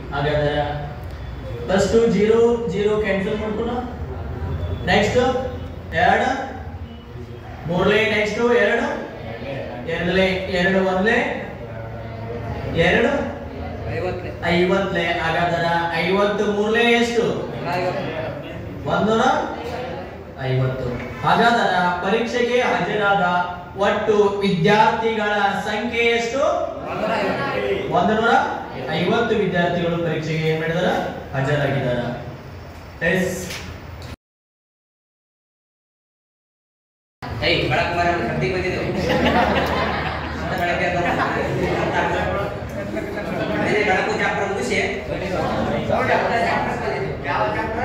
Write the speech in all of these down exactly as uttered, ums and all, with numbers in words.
ಹಾಗಾದ್ರೆ plus two zero zero cancel ಮಾಡ್ಕೊಳ next ಎರಡು ಮೂರನೇ ನೆಕ್ಸ್ಟ್ ಎರಡು ಎರಡನೇ ಎರಡು ಒಂದನೇ ಎರಡು ಐವತ್ತನೇ ಹಾಗಾದ್ರೆ ಐವತ್ತು ಮೂರನೇ ಎಷ್ಟು ಒಂದೂರ ಐವತ್ತು ಹಾಗಾದರೆ ಪರೀಕ್ಷೆಗೆ ಹಾಜರಾದ ಒಟ್ಟು ವಿದ್ಯಾರ್ಥಿಗಳ ಸಂಖ್ಯೆ ಎಷ್ಟು ಒಂದು ನೂರ ಐವತ್ತು ವಿದ್ಯಾರ್ಥಿಗಳು ಪರೀಕ್ಷೆಗೆ ಏನ್ ಮಾಡಿದಾರ ಹಾಜರಾಗಿದ್ದಾರೆ ಎಸ್ ಏಯ್ ಬೆಳಕು ಮರ ಕಟ್ಟಿ ಬಂದಿದೆ ಅಂತ ಬೆಳಗ್ಗೆ ಅಂತ ಅದೇ ಬೆಳಕು ಚಾಪ್ಟರ್ ಮುಗಿಸಿ ಯಾವ ಚಾಪ್ಟರ್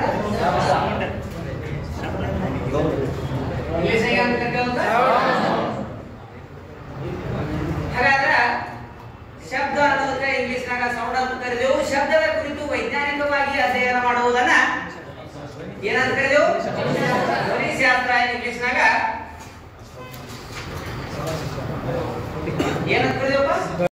ಇಂಗ್ಲಿಷ್ ಹೇಗೆ ಅಂತ ಕರೆಯೋದು ಹಾಗಾದ್ರೆ ಶಬ್ದ ಅನ್ನೋದಕ್ಕೆ ಇಂಗ್ಲಿಷ್ ನಾಗ ಸೌಂಡ್ ಅಂತ ಕರೆದೆವು ಶಬ್ದದ ಕುರಿತು ವೈಜ್ಞಾನಿಕವಾಗಿ ಅಧ್ಯಯನ ಮಾಡುವುದನ್ನ ಏನಂತ ಕರೆದೆವು ಧ್ವನಿಶಾಸ್ತ್ರ ಇಂಗ್ಲಿಷ್ ನಾಗ